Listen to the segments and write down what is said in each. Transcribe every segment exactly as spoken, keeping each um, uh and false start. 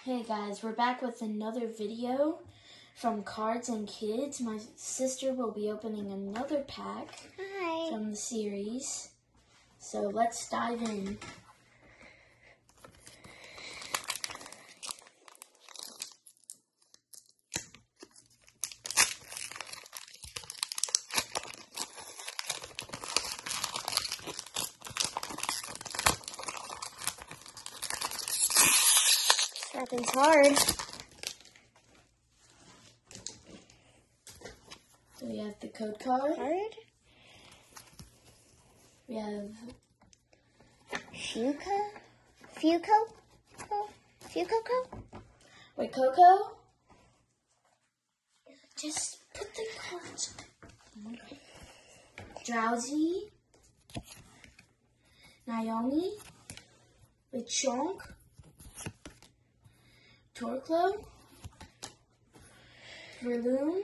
Hey guys, we're back with another video from Cards and Kids. My sister will be opening another pack Hi. from the series. So let's dive in. Wrapping's hard. So we have the code card. Hard. We have Fuco? Fuco? Fuco? wait, Coco. Just put the cards. Drowsy, Naomi, Lechonk, Torclo, Verloon,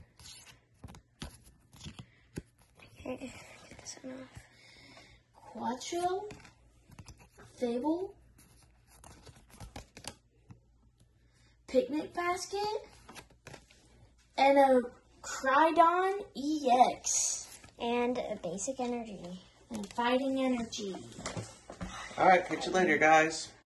Get this one off. Quattro, Fable, Picnic Basket, and a Crydon E X. And a basic energy. And Fighting Energy. Alright, catch you later, guys.